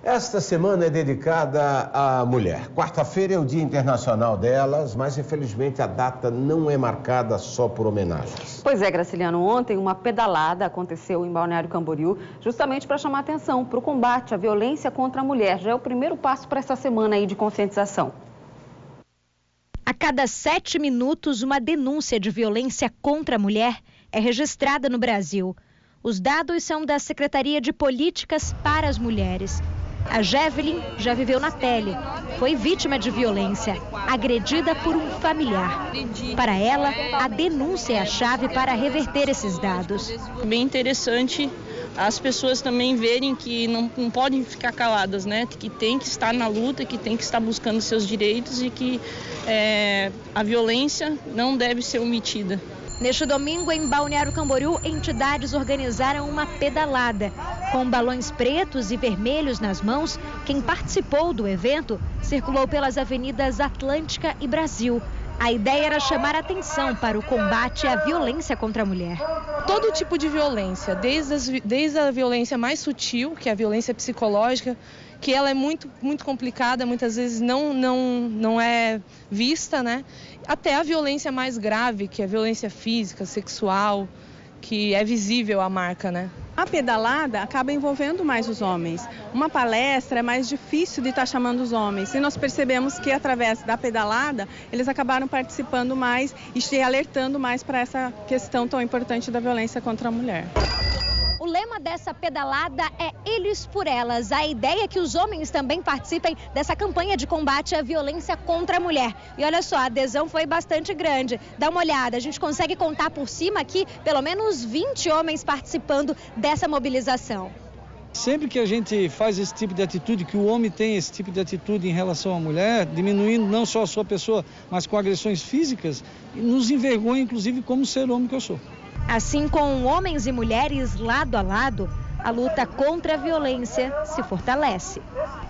Esta semana é dedicada à mulher. Quarta-feira é o Dia Internacional delas, mas infelizmente a data não é marcada só por homenagens. Pois é, Graciliano, ontem uma pedalada aconteceu em Balneário Camboriú, justamente para chamar atenção para o combate à violência contra a mulher. Já é o primeiro passo para essa semana aí de conscientização. A cada 7 minutos, uma denúncia de violência contra a mulher é registrada no Brasil. Os dados são da Secretaria de Políticas para as Mulheres. A Jevelyn já viveu na pele. Foi vítima de violência, agredida por um familiar. Para ela, a denúncia é a chave para reverter esses dados. Bem interessante as pessoas também verem que não podem ficar caladas, né? Que tem que estar na luta, que tem que estar buscando seus direitos e que a violência não deve ser omitida. Neste domingo, em Balneário Camboriú, entidades organizaram uma pedalada. Com balões pretos e vermelhos nas mãos, quem participou do evento circulou pelas avenidas Atlântica e Brasil. A ideia era chamar atenção para o combate à violência contra a mulher. Todo tipo de violência, desde a violência mais sutil, que é a violência psicológica, que ela é muito complicada, muitas vezes não é vista, né? Até a violência mais grave, que é a violência física, sexual, que é visível a marca, né? A pedalada acaba envolvendo mais os homens. Uma palestra é mais difícil de estar chamando os homens. E nós percebemos que através da pedalada, eles acabaram participando mais e se alertando mais para essa questão tão importante da violência contra a mulher. O lema dessa pedalada é Eles por Elas. A ideia é que os homens também participem dessa campanha de combate à violência contra a mulher. E olha só, a adesão foi bastante grande. Dá uma olhada, a gente consegue contar por cima aqui pelo menos 20 homens participando dessa mobilização. Sempre que a gente faz esse tipo de atitude, que o homem tem esse tipo de atitude em relação à mulher, diminuindo não só a sua pessoa, mas com agressões físicas, nos envergonha, inclusive, como ser homem que eu sou. Assim, com homens e mulheres lado a lado, a luta contra a violência se fortalece.